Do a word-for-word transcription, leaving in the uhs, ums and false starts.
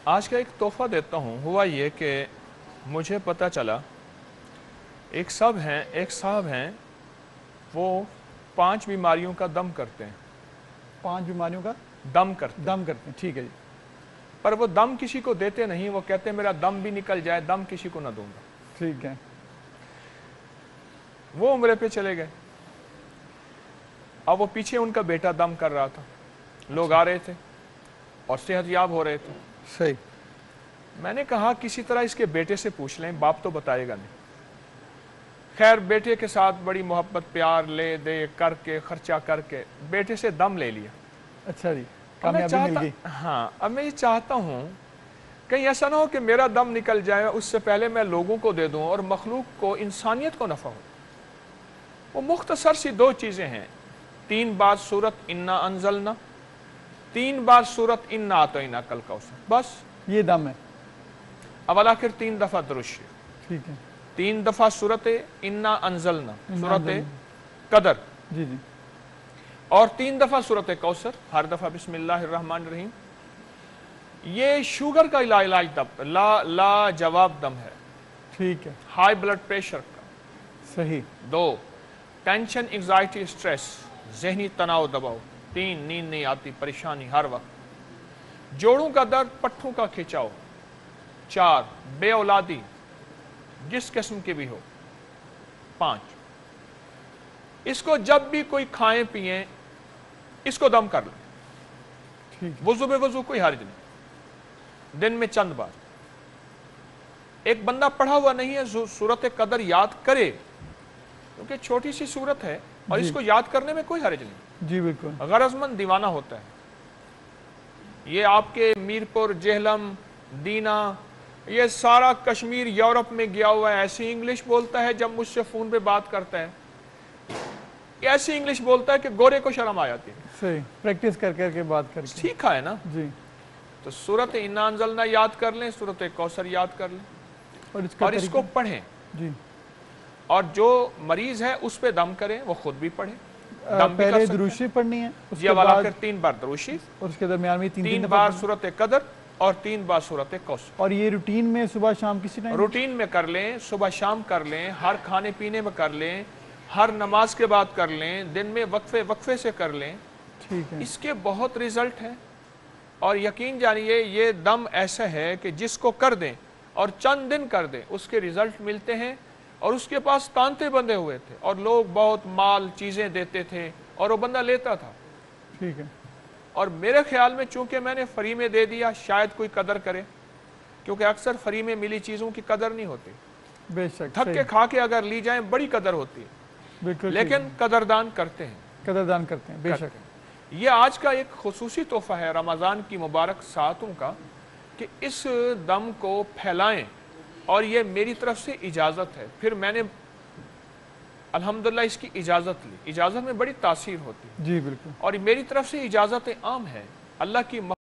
آج کا ایک تحفہ دیتا ہوں. ہوا یہ کہ مجھے پتہ چلا ایک صاحب ہیں ایک صاحب ہیں وہ پانچ بیماریوں کا دم کرتے ہیں. پانچ بیماریوں کا دم کرتے ہیں دم کرتے ہیں ٹھیک ہے جی. پر وہ دم کسی کو دیتے نہیں. وہ کہتے ہیں میرا دم بھی نکل جائے, دم کسی کو نہ دوں گا. ٹھیک ہے. وہ عمرے پہ چلے گئے. اب وہ پیچھے ان کا بیٹا دم کر رہا تھا. لوگ آ رہے تھے اور صحت یاب ہو رہے تھے. صحیح. میں نے کہا کسی طرح اس کے بیٹے سے پوچھ لیں, باپ تو بتائے گا نہیں. خیر بیٹے کے ساتھ بڑی محبت پیار لے دے کر کے خرچہ کر کے بیٹے سے دم لے لیا. اچھا جی, کامیابی مل گئی. ہاں, اب میں یہ چاہتا ہوں کہیں ایسا نہ ہو کہ میرا دم نکل جائے, اس سے پہلے میں لوگوں کو دے دوں اور مخلوق کو, انسانیت کو نفع ہو. وہ مختصر سی دو چیزیں ہیں. تین بار سورت انا انزلنا, تین بار سورت انا اعطینا کل کوثر, بس یہ دم ہے. اول آخر تین دفعہ درود شریف. ٹھیک ہے. تین دفعہ سورت انا انزلنا, سورت قدر, جی جی, اور تین دفعہ سورت کوثر, ہر دفعہ بسم اللہ الرحمن الرحیم. یہ شوگر کا علاج دم لا لا جواب دم ہے. ٹھیک ہے. ہائی بلڈ پریشر کا. صحیح. دو, ٹینشن انگزائٹی اسٹریس, ذہنی تناؤ دباؤ. تین, نیند نہیں آتی, پریشانی ہر وقت. جوڑوں کا درد, پٹھوں کا کھچاؤ. چار, بے اولادی جس قسم کی بھی ہو. پانچ, اس کو جب بھی کوئی کھائیں پئیں اس کو دم کر لیں. ٹھیک. وضو بے وضو کوئی حرج نہیں, دن میں چند بار. ایک بندہ پڑھا ہوا نہیں ہے سورت قدر یاد کرے, کیونکہ چھوٹی سی سورت ہے اور اس کو یاد کرنے میں کوئی حرج نہیں. جی بالکل. غرض مند دیوانہ ہوتا ہے. یہ آپ کے میرپور, جہلم, دینا, یہ سارا کشمیر یورپ میں گیا ہوا ہے. ایسی انگلش بولتا ہے جب مجھ سے فون پہ بات کرتا ہے, ایسی انگلش بولتا ہے کہ گورے کو شرم آ جاتی ہے. صحیح, پریکٹس کر کر کے بات کر کے سیکھا ہے نا. جی. تو سورت انا انزلنا یاد کر لیں, سورت کوثر یاد کر لیں اور اس, اور اس کو پڑھیں. جی. اور جو مریض ہے اس پہ دم کریں, وہ خود بھی پڑھیں. دم پہلے درود شریف پڑھنی ہے, جی والا کر تین بار درود شریف, اور اس کے درمیان میں تین, تین بار سورت قدر اور تین بار سورت کوثر. اور یہ روٹین میں صبح شام کسی ٹائم روٹین میں کر لیں, صبح شام کر لیں, ہر کھانے پینے میں کر لیں, ہر نماز کے بعد کر لیں, دن میں وقفے وقفے سے کر لیں. ٹھیک ہے. اس کے بہت رزلٹ ہیں. اور یقین جانیے یہ دم ایسا ہے کہ جس کو کر دیں اور چند دن کر دیں اس کے رزلٹ ملتے ہیں. اور اس کے پاس تانتے بندے ہوئے تھے اور لوگ بہت مال چیزیں دیتے تھے اور وہ بندہ لیتا تھا. ٹھیک ہے. اور میرے خیال میں چونکہ میں نے فری میں دے دیا شاید کوئی قدر کرے, کیونکہ اکثر فری میں ملی چیزوں کی قدر نہیں ہوتی. بے شک. تھک کے کھا کے اگر لی جائیں بڑی قدر ہوتی ہے. بالکل. لیکن قدردان کرتے ہیں. قدردان کرتے ہیں. بے شک. یہ آج کا ایک خصوصی تحفہ ہے رمضان کی مبارک ساعتوں کا کہ اس دم کو پھیلائیں, اور یہ میری طرف سے اجازت ہے. پھر میں نے الحمدللہ اس کی اجازت لی. اجازت میں بڑی تاثیر ہوتی ہے. جی بالکل. اور میری طرف سے اجازت عام ہے. اللہ کی